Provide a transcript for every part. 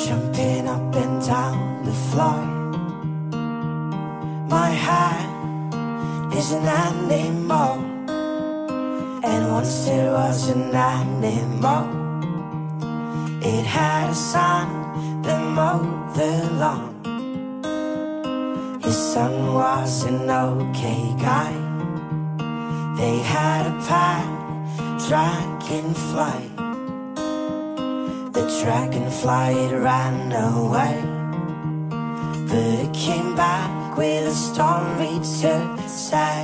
jumping up and down the floor. My heart isn't anymore, and once there was an animal. It had a son that mowed the lawn. His son was an okay guy. They had a pet dragonfly. The dragonfly, it ran away, but it came back with a story to say.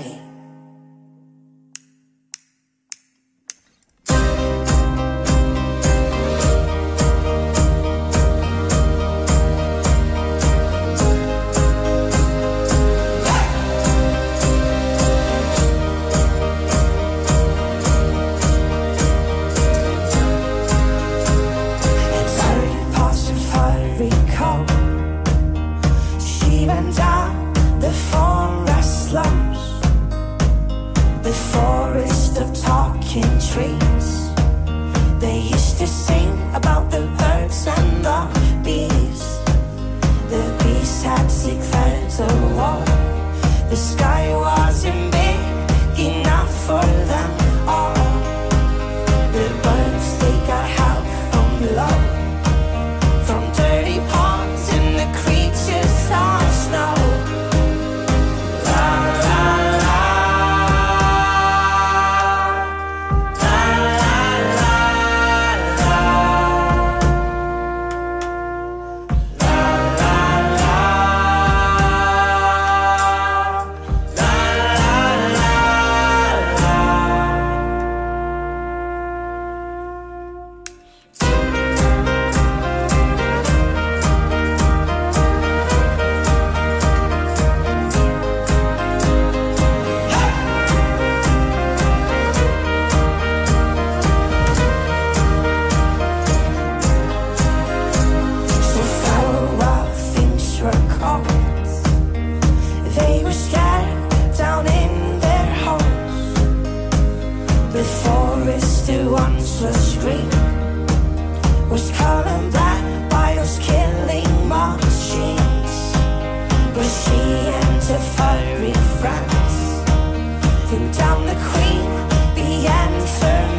Down the queen, the answer.